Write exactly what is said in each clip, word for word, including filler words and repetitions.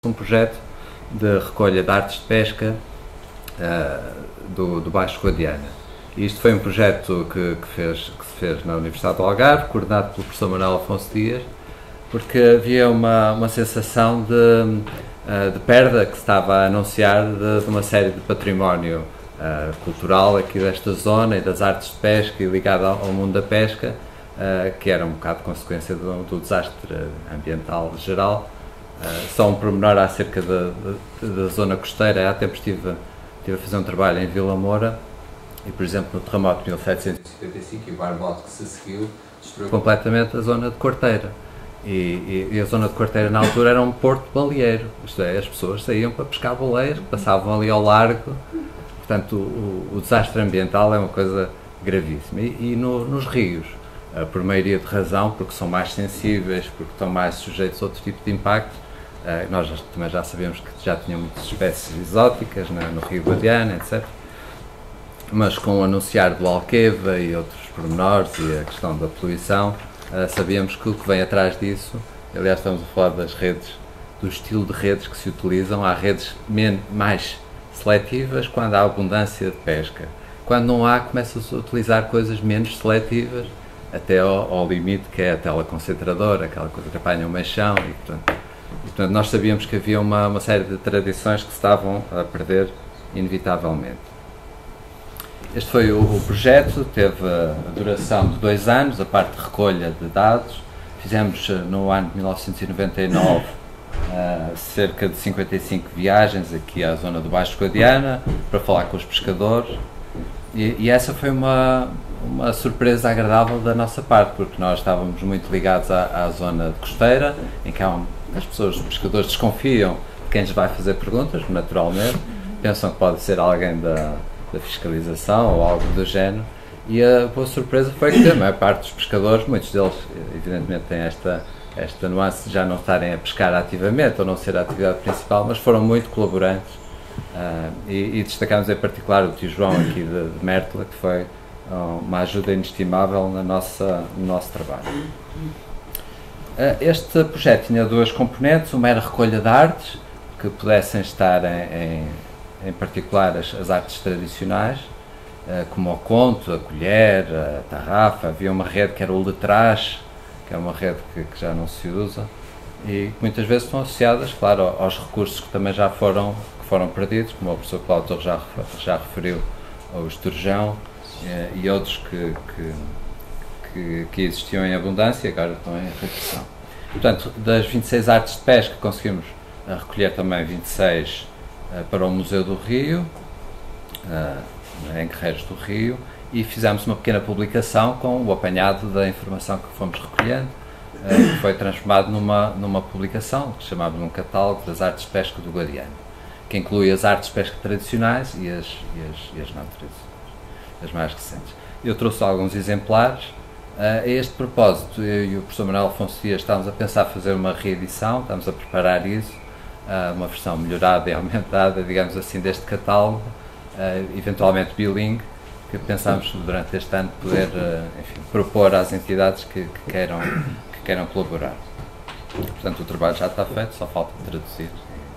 um projeto de recolha de artes de pesca uh, do, do Baixo Guadiana. E isto foi um projeto que, que, fez, que se fez na Universidade do Algarve, coordenado pelo professor Manuel Afonso Dias, porque havia uma, uma sensação de, uh, de perda que se estava a anunciar de, de uma série de património uh, cultural aqui desta zona e das artes de pesca e ligado ao, ao mundo da pesca, uh, que era um bocado consequência do, do desastre ambiental geral. Uh, só um pormenor acerca da, da, da zona costeira. Há tempos estive, estive a fazer um trabalho em Vila Moura e, por exemplo, no terremoto de mil setecentos e cinquenta e cinco e o barbote que se seguiu destruiu completamente a zona de Quarteira. E, e, e a zona de Quarteira na altura era um porto baleeiro, isto é, as pessoas saíam para pescar baleias, passavam ali ao largo, portanto o, o, o desastre ambiental é uma coisa gravíssima. E, e no, nos rios, uh, por maioria de razão, porque são mais sensíveis, porque estão mais sujeitos a outro tipo de impacto, uh, nós já, também já sabemos que já tinham muitas espécies exóticas na, no Rio Guadiana, etcétera. Mas com o anunciar do Alqueva e outros pormenores e a questão da poluição, Uh, sabíamos que o que vem atrás disso, aliás estamos a falar das redes, do estilo de redes que se utilizam. Há redes mais seletivas quando há abundância de pesca. Quando não há, começa-se a utilizar coisas menos seletivas, até ao, ao limite que é a tela concentradora, aquela coisa que apanha o meixão. E portanto, e, portanto nós sabíamos que havia uma, uma série de tradições que se estavam a perder inevitavelmente. Este foi o, o projeto, teve a duração de dois anos, a parte de recolha de dados. Fizemos no ano de mil novecentos e noventa e nove uh, cerca de cinquenta e cinco viagens aqui à zona do Baixo Guadiana para falar com os pescadores e, e essa foi uma, uma surpresa agradável da nossa parte, porque nós estávamos muito ligados à, à zona costeira, em que há um, as pessoas, os pescadores desconfiam de quem lhes vai fazer perguntas, naturalmente, pensam que pode ser alguém da da fiscalização ou algo do género, e a boa surpresa foi que a maior parte dos pescadores, muitos deles evidentemente têm esta, esta nuance de já não estarem a pescar ativamente ou não ser a atividade principal, mas foram muito colaborantes uh, e, e destacamos em particular o tio João aqui de, de Mértola, que foi uh, uma ajuda inestimável na nossa, no nosso trabalho. Uh, este projeto tinha duas componentes, uma era a recolha de artes, que pudessem estar em, em em particular as, as artes tradicionais, uh, como o conto, a colher, a tarrafa. Havia uma rede que era o letrage, que é uma rede que, que já não se usa, e que muitas vezes estão associadas, claro, aos recursos que também já foram, que foram perdidos, como o professor Cláudio Torres já, já referiu, o esturjão uh, e outros que, que, que, que existiam em abundância e agora estão em regressão. Portanto, das vinte e seis artes de pesca conseguimos uh, recolher também vinte e seis para o Museu do Rio, em Guerreiros do Rio, e fizemos uma pequena publicação com o apanhado da informação que fomos recolhendo, que foi transformado numa, numa publicação que se chamava um catálogo das artes de pesca do Guadiana, que inclui as artes de pesca tradicionais e as, e as, e as não tradicionais, as mais recentes. Eu trouxe alguns exemplares. A este propósito, eu e o professor Manuel Afonso Dias estávamos a pensar fazer uma reedição, estamos a preparar isso, uma versão melhorada e aumentada, digamos assim, deste catálogo, uh, eventualmente bilingue, que pensamos durante este ano poder, uh, enfim, propor às entidades que, que, queiram, que queiram colaborar. Portanto, o trabalho já está feito, só falta traduzir.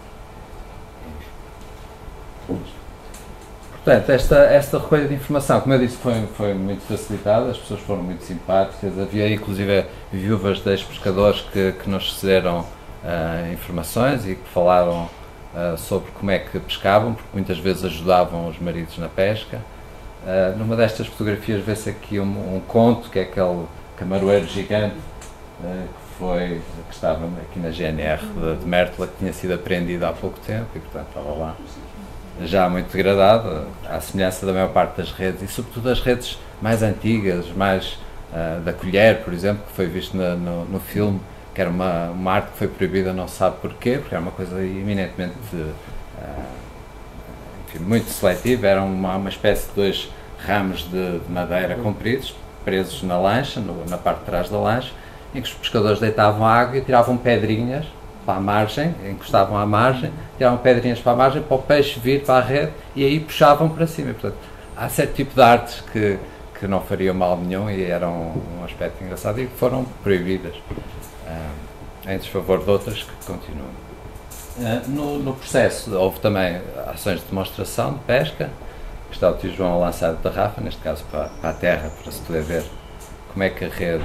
Portanto, esta, esta recolha de informação, como eu disse, foi, foi muito facilitada, as pessoas foram muito simpáticas, havia inclusive viúvas de ex-pescadores que, que nos cederam Uh, informações e que falaram uh, sobre como é que pescavam, porque muitas vezes ajudavam os maridos na pesca. Uh, numa destas fotografias vê-se aqui um, um conto, que é aquele camaroeiro gigante uh, que, foi, que estava aqui na G N R de, de Mértola, que tinha sido apreendido há pouco tempo e portanto estava lá já muito degradado, à semelhança da maior parte das redes, e sobretudo das redes mais antigas, mais uh, da colher, por exemplo, que foi visto na, no, no filme, que era uma, uma arte que foi proibida, não se sabe porquê, porque era uma coisa eminentemente, uh, enfim, muito seletiva. Era uma, uma espécie de dois ramos de, de madeira compridos, presos na lancha, no, na parte de trás da lancha, em que os pescadores deitavam água e tiravam pedrinhas para a margem, encostavam à margem, tiravam pedrinhas para a margem para o peixe vir para a rede e aí puxavam para cima. Portanto, há certo tipo de artes que, que não fariam mal nenhum e eram um aspecto engraçado e que foram proibidas. Uh, em desfavor de outras que continuam. No, no processo houve também ações de demonstração de pesca, que está o tio João a lançar de tarrafa, neste caso para, para a terra, para se poder ver como é que a rede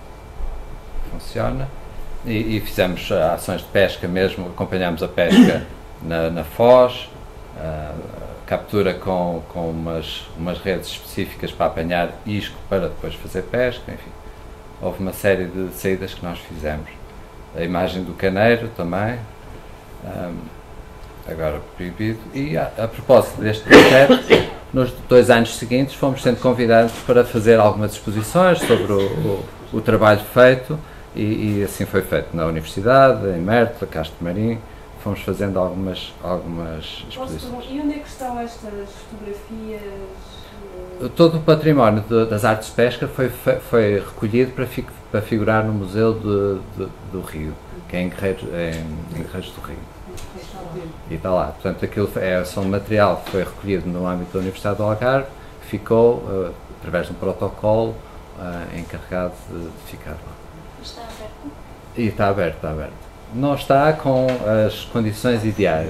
funciona, e, e fizemos ações de pesca mesmo, acompanhámos a pesca na, na Foz, a captura com, com umas, umas redes específicas para apanhar isco para depois fazer pesca, enfim, houve uma série de saídas que nós fizemos. A imagem do caneiro também, um, agora proibido, e a, a propósito deste projeto, nos dois anos seguintes fomos sendo convidados para fazer algumas exposições sobre o, o, o trabalho feito, e, e assim foi feito na Universidade, em Mértola, Castro Marim, fomos fazendo algumas, algumas exposições. E onde é que estão estas fotografias? Todo o património de, das artes de pesca foi, foi recolhido para, fi, para figurar no Museu de, de, do Rio, que é em Guerreiros, em, em Guerreiros do Rio. E está lá. Portanto, aquilo é só um material que foi recolhido no âmbito da Universidade do Algarve, que ficou, uh, através de um protocolo, uh, encarregado de, de ficar lá. Está aberto? E está aberto, está aberto. Não está com as condições ideais,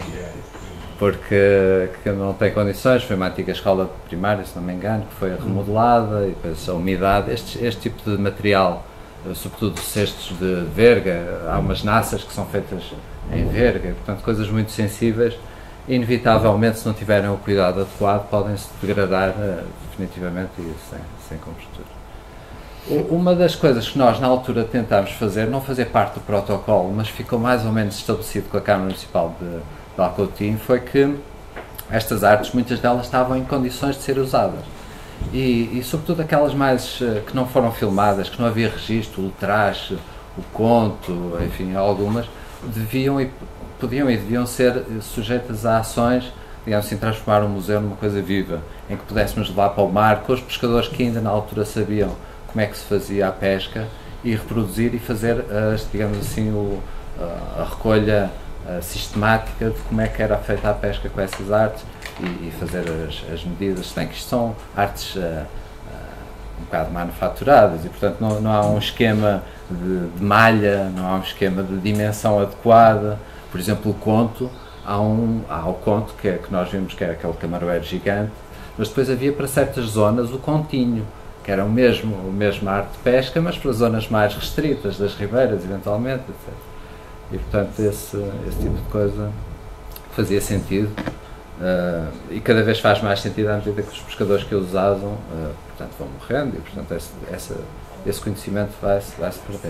porque que não tem condições, foi uma antiga escola primária, se não me engano, que foi remodelada, e depois a umidade, este, este tipo de material, sobretudo cestos de verga, há umas naças que são feitas em verga, portanto coisas muito sensíveis, inevitavelmente, se não tiverem o cuidado adequado, podem-se degradar uh, definitivamente e sem, sem cobertura. Uma das coisas que nós na altura tentámos fazer, não fazer parte do protocolo, mas ficou mais ou menos estabelecido com a Câmara Municipal de, de Alcotim, foi que estas artes, muitas delas estavam em condições de ser usadas. E, e sobretudo aquelas mais uh, que não foram filmadas, que não havia registro, o traje, o conto, enfim, algumas, deviam e podiam e deviam ser sujeitas a ações, digamos assim, transformar o museu numa coisa viva, em que pudéssemos levar para o mar com os pescadores que ainda na altura sabiam como é que se fazia a pesca, e reproduzir e fazer, as, digamos assim, o, a recolha a sistemática de como é que era feita a pesca com essas artes, e, e fazer as, as medidas, bem que isto são artes uh, uh, um bocado manufaturadas, e portanto não, não há um esquema de, de malha, não há um esquema de dimensão adequada. Por exemplo, o conto, há, um, há o conto que, é, que nós vimos que é aquele camaroeiro gigante, mas depois havia para certas zonas o continho, que era o mesmo, o mesmo arte de pesca, mas para zonas mais restritas, das ribeiras, eventualmente, etcétera. E, portanto, esse, esse tipo de coisa fazia sentido, uh, e cada vez faz mais sentido à medida que os pescadores que os usam, uh, portanto, vão morrendo, e, portanto, esse, essa, esse conhecimento vai-se vai-se perder.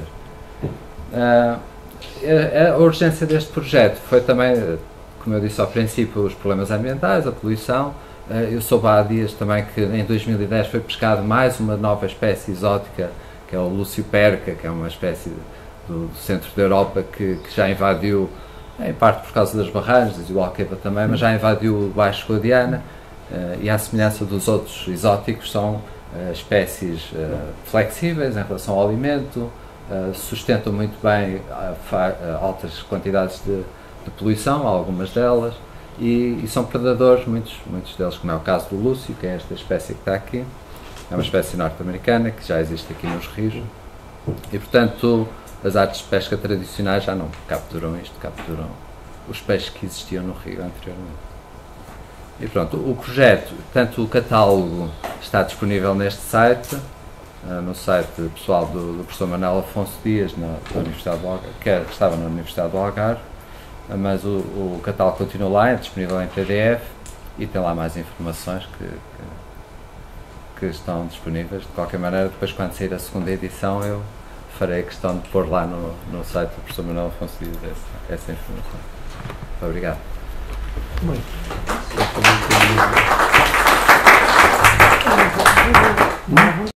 Uh, a, a urgência deste projeto foi também, como eu disse ao princípio, os problemas ambientais, a poluição. Eu soube há dias também que em dois mil e dez foi pescado mais uma nova espécie exótica, que é o Lucioperca, que é uma espécie do, do centro da Europa que, que já invadiu, em parte por causa das barragens, e o Alqueva também, mas já invadiu o Baixo Guadiana, e à semelhança dos outros exóticos, são espécies flexíveis em relação ao alimento, sustentam muito bem altas quantidades de, de poluição, algumas delas, E, e são predadores, muitos, muitos deles, como é o caso do lúcio, que é esta espécie que está aqui, é uma espécie norte-americana que já existe aqui nos rios, e portanto as artes de pesca tradicionais já não capturam isto, capturam os peixes que existiam no rio anteriormente. E pronto, o projeto, tanto o catálogo está disponível neste site, no site pessoal do, do professor Manuel Afonso Dias, na, da Universidade do Algarve, que, que estava na Universidade do Algarve, mas o, o catálogo continua lá, é disponível em P D F, e tem lá mais informações que, que, que estão disponíveis. De qualquer maneira, depois quando sair a segunda edição, eu farei questão de pôr lá no, no site do professor Manuel Afonso Dias essa, essa informação. Muito obrigado. Muito.